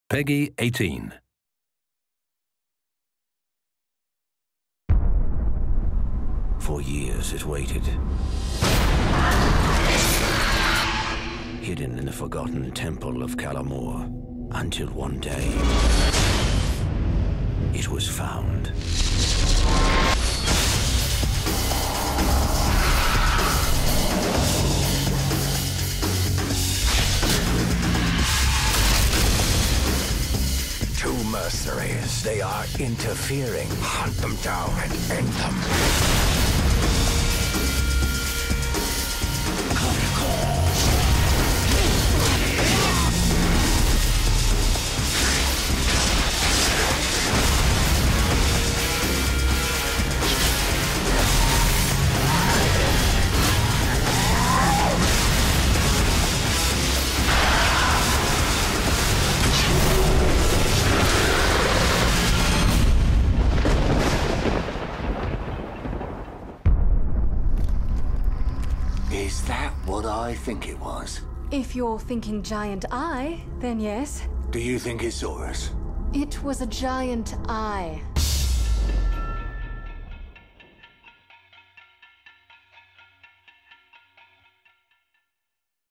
Peggy 18. For years it waited, hidden in the forgotten temple of Calamore, until one day it was found. Two mercenaries, they are interfering. Hunt them down and end them. Is that what I think it was? If you're thinking giant eye, then yes. Do you think it saw us? It was a giant eye.